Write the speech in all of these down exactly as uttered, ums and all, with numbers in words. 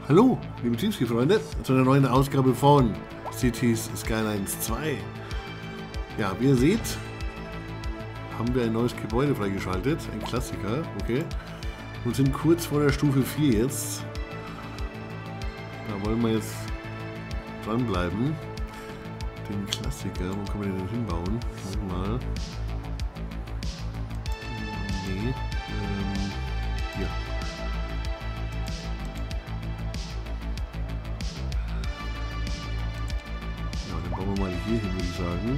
Hallo, liebe Teamspeak-Freunde, zu einer neuen Ausgabe von Cities Skylines zwei. Ja, wie ihr seht, haben wir ein neues Gebäude freigeschaltet, ein Klassiker, okay, und sind kurz vor der Stufe vier jetzt. Da wollen wir jetzt dranbleiben. Den Klassiker, wo kann man den denn hinbauen? Schauen wir mal. Nee, ähm, hier. Bauen wir mal hier hin, würde ich sagen.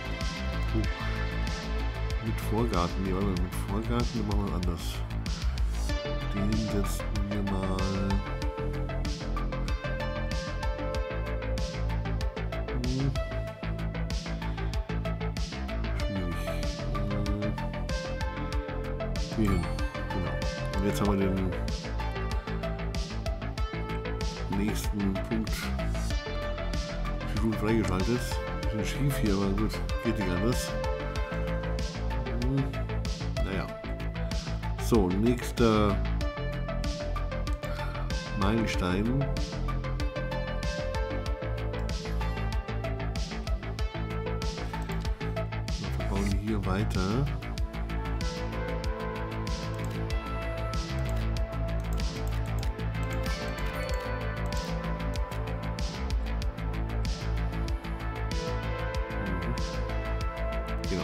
Oh. Mit Vorgarten, nee, warte mal, mit Vorgarten, dann machen wir anders. Den setzen wir mal. Hm. Schwierig. Hm. Hier hin. Genau. Und jetzt haben wir den nächsten Punkt freigeschaltet. Bisschen schief hier, aber gut, geht nicht anders. Hm. Naja. So, nächster Meilenstein. Wir bauen hier weiter. Genau.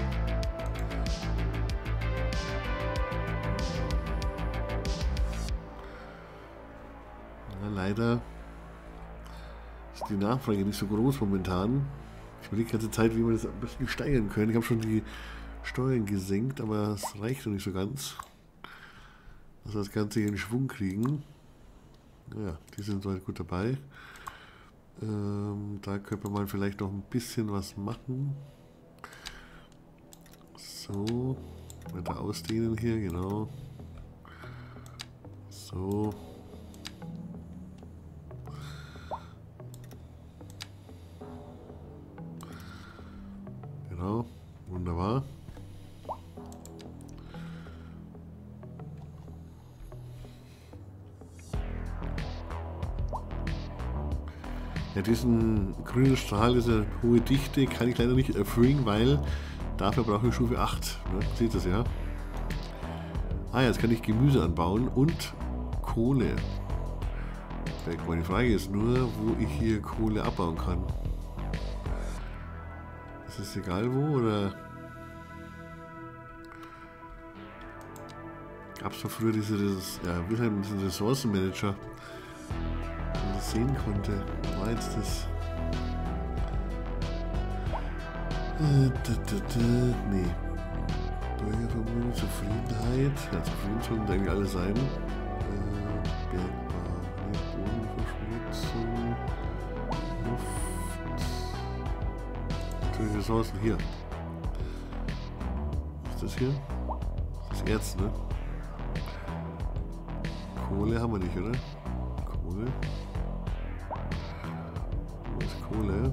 Ja, leider ist die Nachfrage nicht so groß momentan. Ich überlege die ganze Zeit, wie wir das ein bisschen steigern können. Ich habe schon die Steuern gesenkt, aber es reicht noch nicht so ganz, dass wir das Ganze hier in Schwung kriegen. Ja, die sind soweit gut dabei. Ähm, da könnte man vielleicht noch ein bisschen was machen. So, weiter ausdehnen hier, genau. So. Genau, wunderbar. Ja, diesen grünen Strahl, diese hohe Dichte kann ich leider nicht erfüllen, weil dafür brauche ich Stufe acht. Ne? Seht ihr das ja? Ah, jetzt kann ich Gemüse anbauen und Kohle. Meine Frage ist nur, wo ich hier Kohle abbauen kann. Ist es egal wo, oder? Gab es doch früher diese, dieses, ja, wie heißt diesen Ressourcenmanager, wo man das sehen konnte. War jetzt das? Äh, da, da, da, nee. Bürgervermögen, Zufriedenheit. Ja, zufrieden sollten eigentlich alle sein. Äh, Bergbau, nee, Bodenverschmutzung, Luft. Natürlich Ressourcen hier. Was ist das hier? Das ist Erz, ne? Kohle haben wir nicht, oder? Kohle. Wo ist Kohle?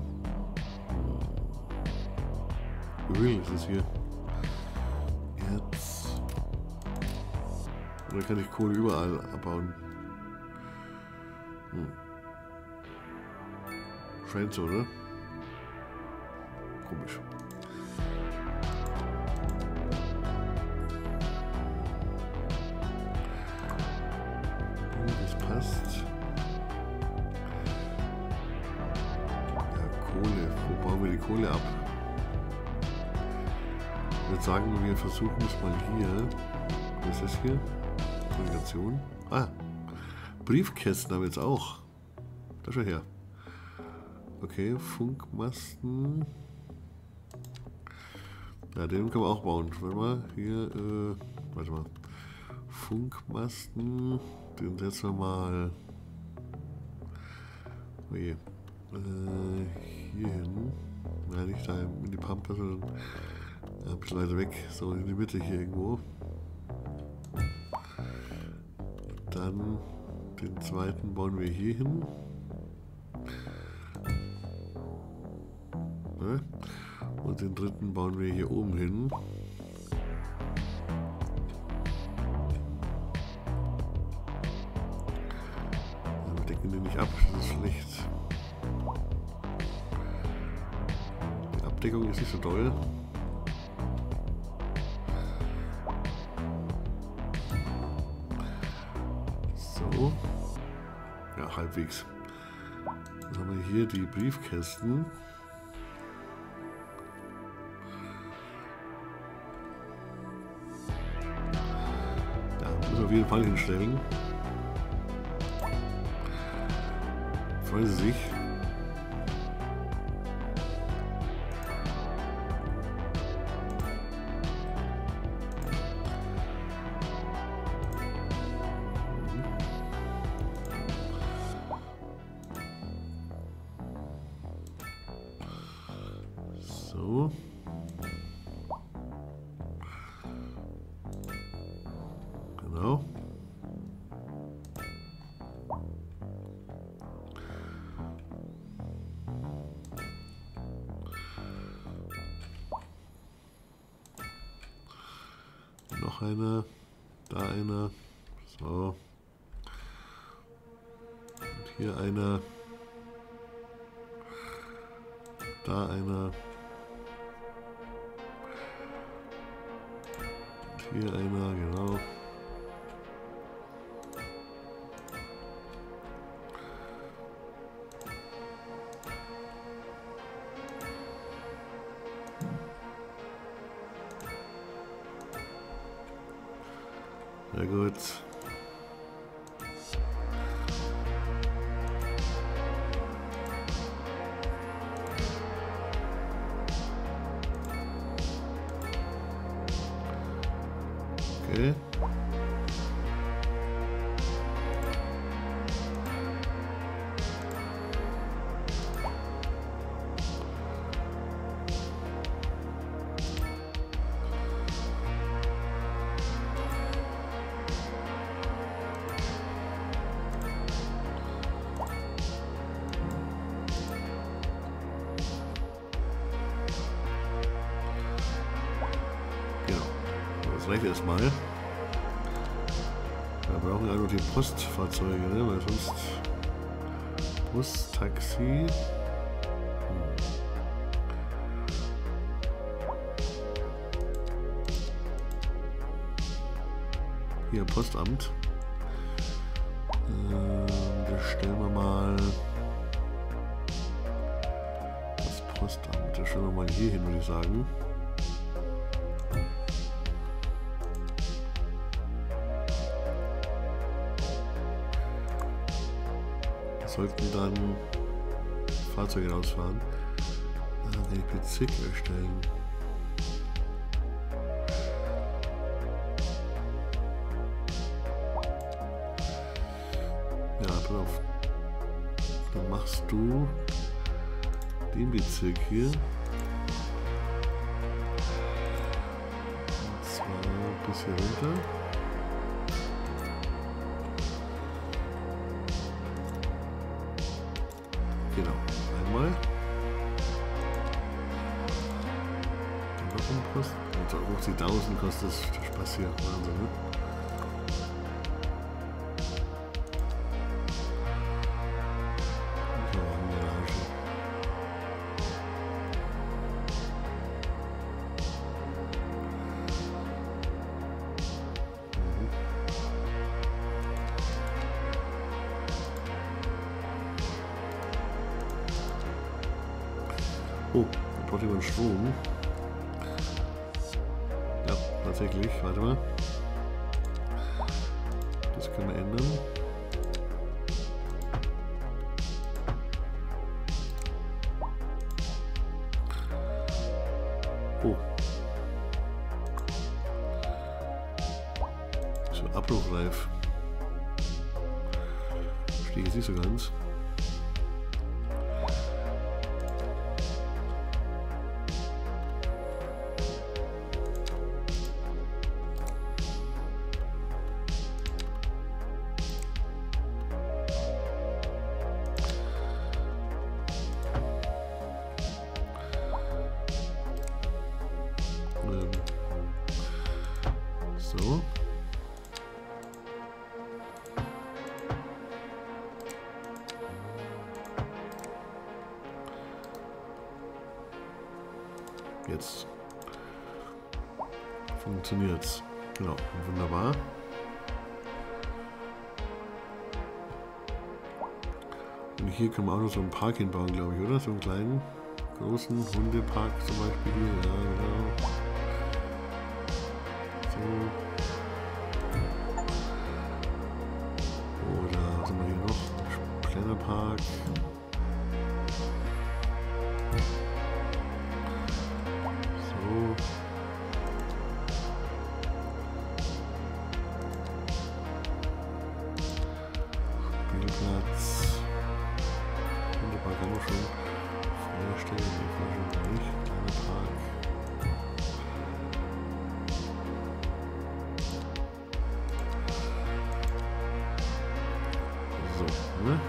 Öl ist es hier. Erz. Oder kann ich Kohle überall abbauen? Hm. Scheint so, oder? Komisch. Das passt. Ja, Kohle. Wo bauen wir die Kohle ab? Ich würde sagen, wir versuchen es mal hier. Was ist das hier? Kommunikation. Ah, Briefkästen haben wir jetzt auch. Da schon her. Okay, Funkmasten. Ja, den können wir auch bauen. Warte mal, hier, äh, warte mal. Funkmasten. Den setzen wir mal. Oh je. Äh, hier hin. Nein, nicht da in die Pampa, sondern ein bisschen weiter weg, so in die Mitte hier irgendwo. Dann den zweiten bauen wir hier hin. Ne? Und den dritten bauen wir hier oben hin. decken die nicht ab, das ist schlecht. Die Abdeckung ist nicht so doll. So. Ja, halbwegs. Dann haben wir hier die Briefkästen. Ja, müssen wir auf jeden Fall hinstellen. Freuen Sie sich. So. Genau. Noch einer. Da einer. So. Und hier einer. Da einer. Hier einer, genau. Sehr gut. Okay. Das reicht erstmal. Wir brauchen ja nur die Postfahrzeuge, ne? Weil sonst Bus, Taxi. Hm. Hier Postamt. Ähm, das stellen wir mal. Das Postamt, das stellen wir mal hier hin, würde ich sagen. Sollten dann Fahrzeuge rausfahren. Dann kann ich Bezirk erstellen. Ja, pass auf. Dann machst du den Bezirk hier. Und zwar bis hier runter. Genau, einmal. Noch ein Post. Und so fünfzigtausend kostet das Spaß hier. Wahnsinn, ne? So, eine Garage. Mhm. Oh, da braucht jemand Strom. Ja, tatsächlich. Warte mal. Das können wir ändern. Oh. So, abbruchreif. Verstehe ich jetzt nicht so ganz. So. Jetzt. Funktioniert's. Genau, wunderbar. Und hier kann man auch noch so einen Park hinbauen, glaube ich, oder? So einen kleinen, großen Hundepark zum Beispiel hier. Ja, genau. So. Oder was haben wir hier noch? Kleiner Park. So. Spielplatz. Hundepark haben wir schon. Freie Stelle, die war schon nicht. Kleiner Park. So, ne?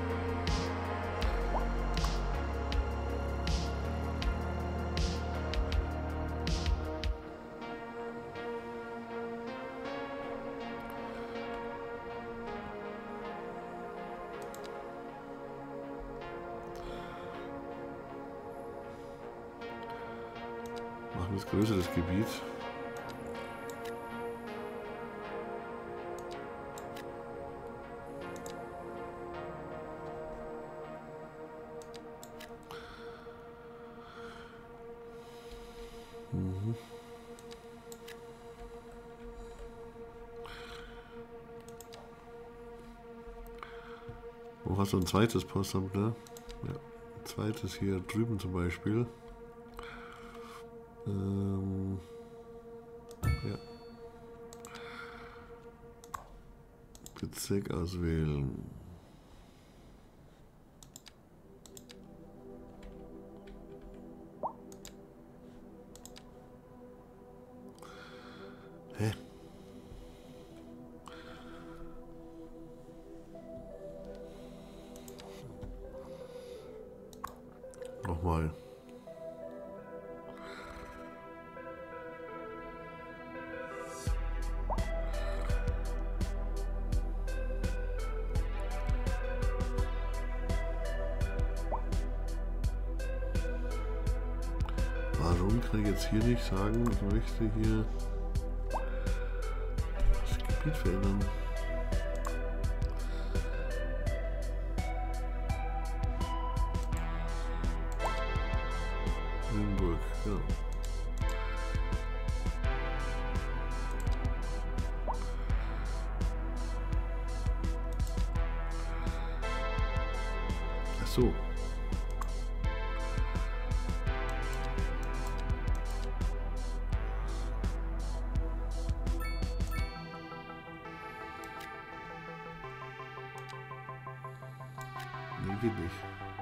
Machen das größere Gebiet. Mhm. Wo hast du ein zweites Postamt, ne? Ja, ein zweites hier drüben zum Beispiel. Ähm, ja. Bezirk auswählen. Hä? Nochmal. Warum kann ich jetzt hier nicht sagen, ich möchte hier das Gebiet verändern? Nürnberg, ja. Ach so. Nee, geht nicht.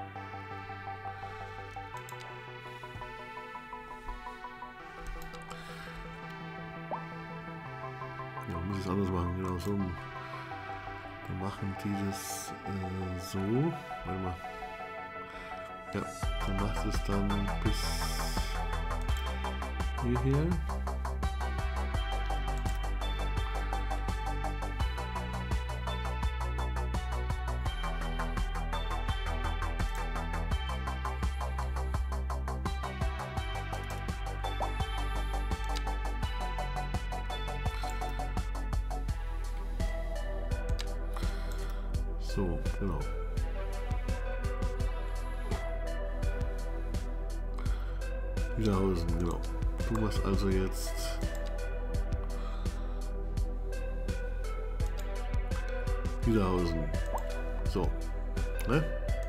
Ja, muss ich es anders machen, genau so. Dann machen die das äh, so. Warte mal. Ja, dann macht es dann bis hierher. So, genau. Wiederhausen, genau. Du machst also jetzt Wiederhausen. So, ne?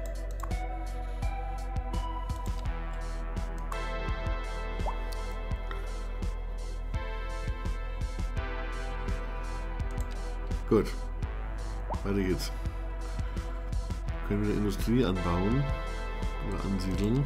Gut, weiter geht's. Können wir Industrie anbauen oder ansiedeln.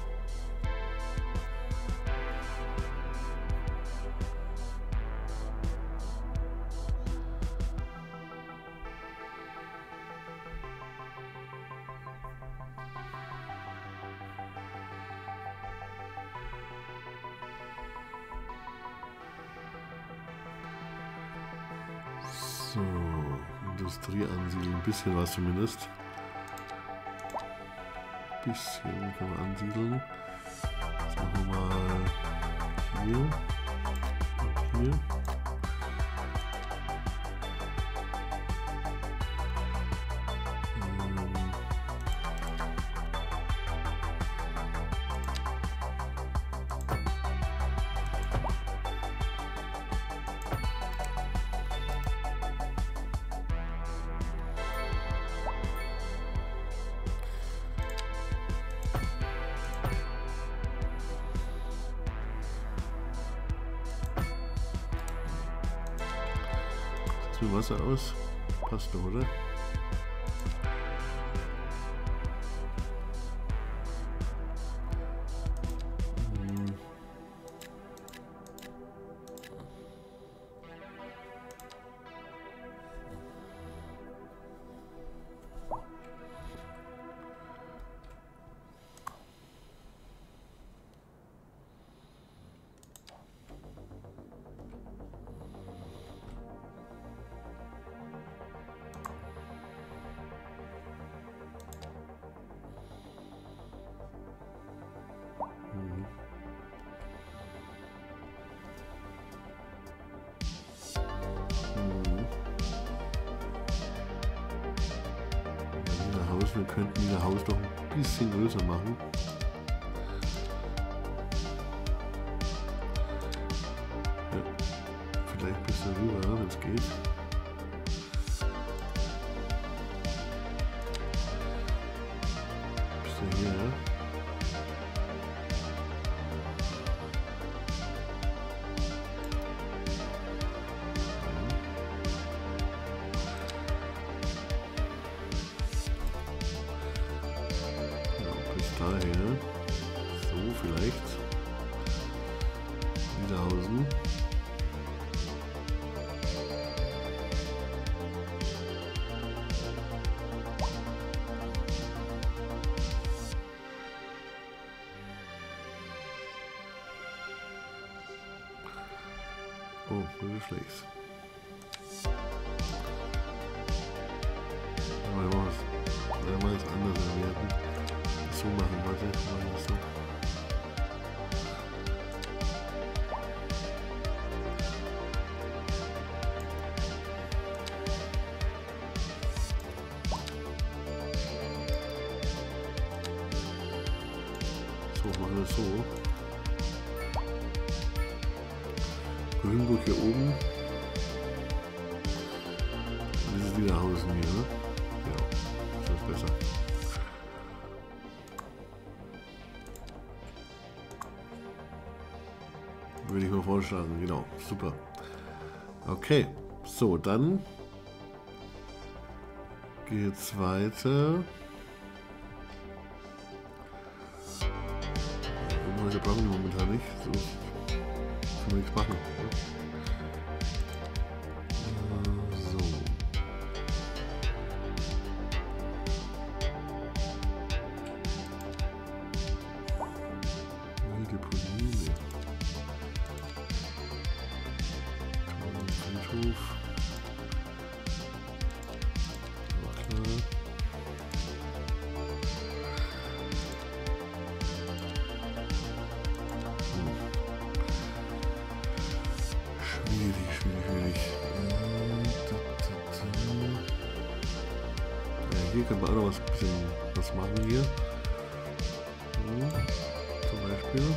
So, Industrie ansiedeln, ein bisschen was zumindest. Bisschen können wir ansiedeln. Jetzt machen wir mal Hier. Hier. Sieht Wasser aus? Passt doch, oder? Wir könnten ihr Haus doch ein bisschen größer machen. Ja, vielleicht bis darüber, wenn es geht. Bis daher. Daher, so vielleicht, Niederhausen. Oh, das ist schlecht. Aber wir machen es, wir es anders erwerten. So machen, warte, machen wir so. So, machen wir es so. Grünburg hier oben. Und das ist Niederhausen hier, ne? Ja, das ist besser. Würde ich mal vorschlagen, genau, super. Okay, so, dann geht's weiter. Häuser brauchen wir momentan nicht, so können wir nichts machen. Äh, so. Deponie. Friedhof. Auch klar. Hm. Schwierig, schwierig, schwierig. Äh, da, da, da. Ja, hier können wir auch noch was, bisschen was machen hier. Hm. Zum Beispiel.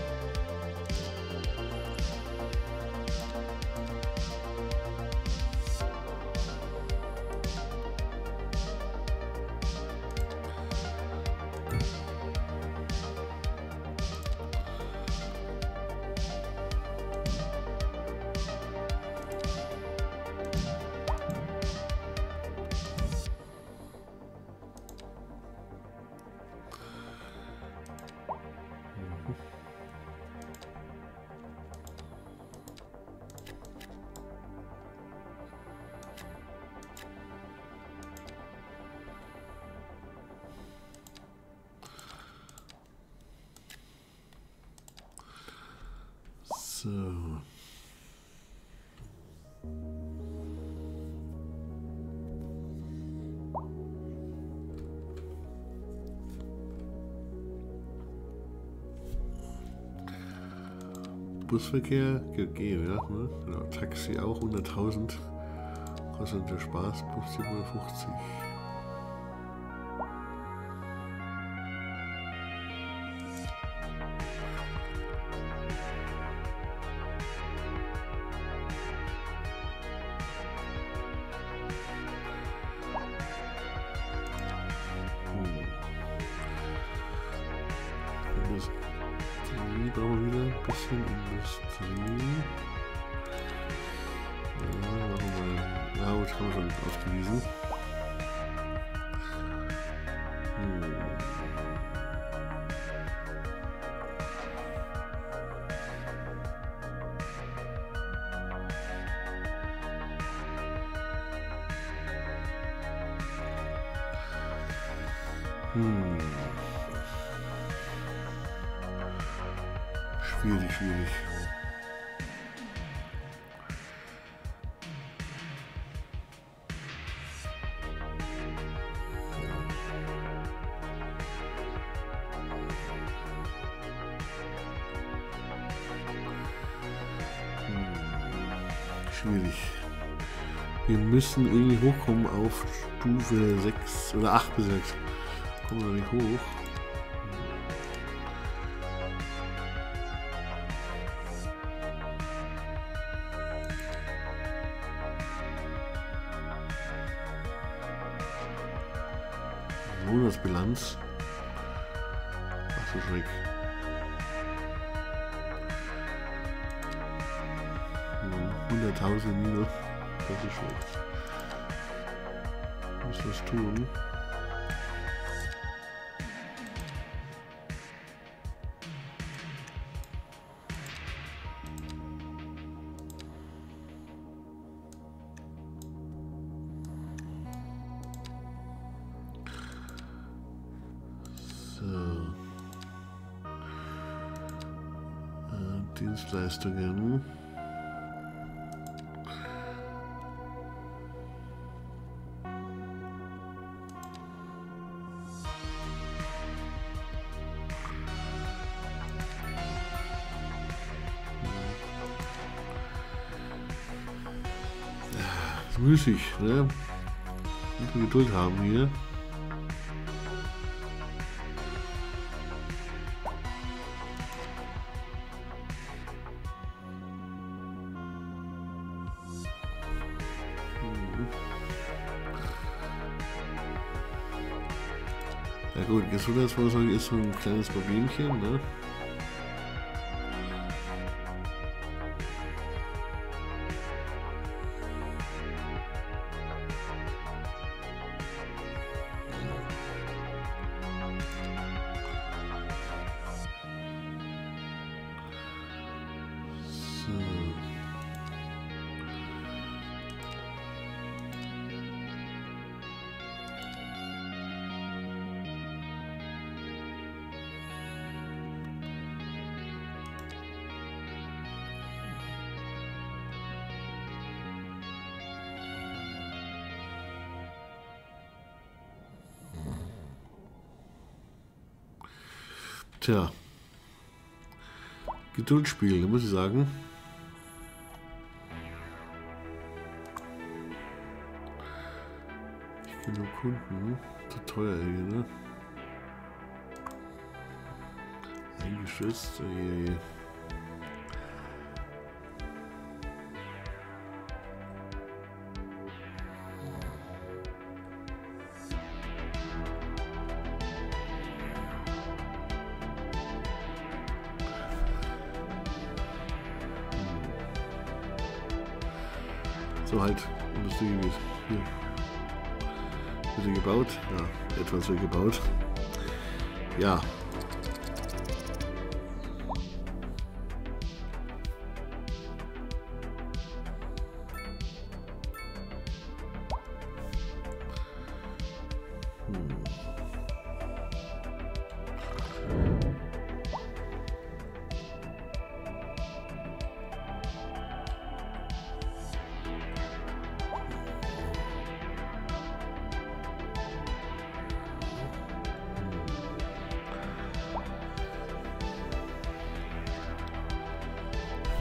So. Busverkehr, G G, ja, ne? Genau, Taxi auch, hunderttausend. Kostet der Spaß, plus siebenhundertfünfzig. Industrie brauchen wir wieder ein bisschen Industrie. Ja, machen wir. Ja, gut, haben wir schon ausgewiesen. Hm. Hm. Schwierig, schwierig. Hm. Schwierig. Wir müssen irgendwie hochkommen auf Stufe sechs oder acht bis sechs. Kommen wir nicht hoch. Monatsbilanz. Ach so Schreck. hunderttausend minus. Das ist schlecht. Ich muss was tun. Dienstleistungen. Das ist müßig, ne? Muss man Geduld haben hier. Ja gut, Gesundheitsvorsorge ist so ein kleines Problemchen, ne? So. Tja, Geduldsspiel, muss ich sagen. Ich kenne nur Kunden, zu teuer hier, ne? Eingeschützt, ey, ey. So halt, Industriegebiet. Hier. Wird sie gebaut? Ja, etwas wird gebaut. Ja. Hm.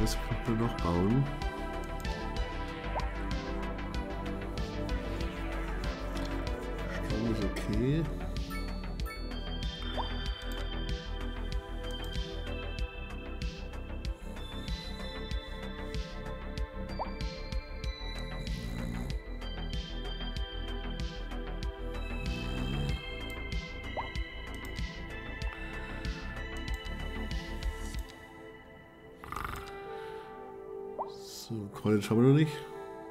Was könnte man noch bauen? Strom ist okay. So, College haben wir noch nicht.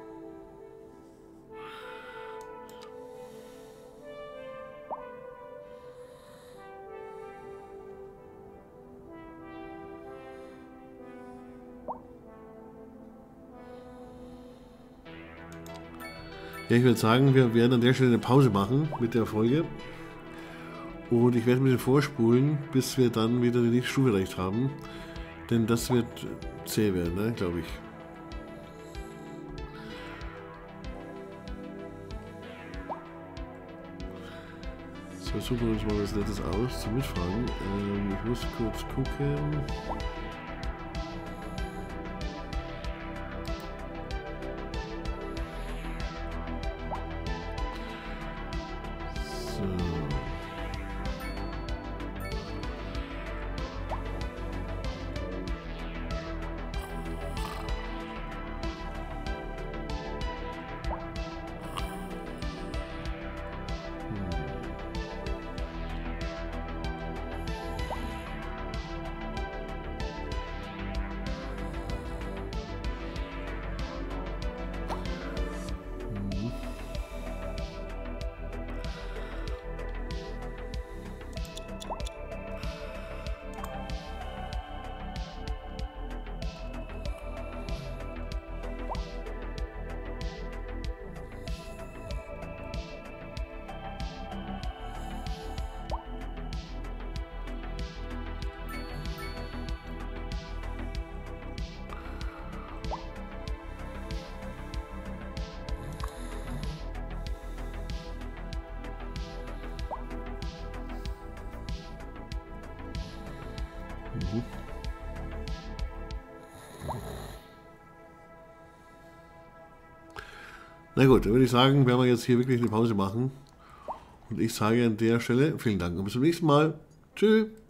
Ja, ich würde sagen, wir werden an der Stelle eine Pause machen mit der Folge. Und ich werde ein bisschen vorspulen, bis wir dann wieder die nächste Stufe erreicht haben. Denn das wird zäh werden, ne, glaube ich. So, suchen wir uns mal was Nettes aus zum Mitfahren. Ähm, ich muss kurz gucken. Mhm. Na gut, dann würde ich sagen, werden wir jetzt hier wirklich eine Pause machen. Und ich sage an der Stelle vielen Dank und bis zum nächsten Mal. Tschüss.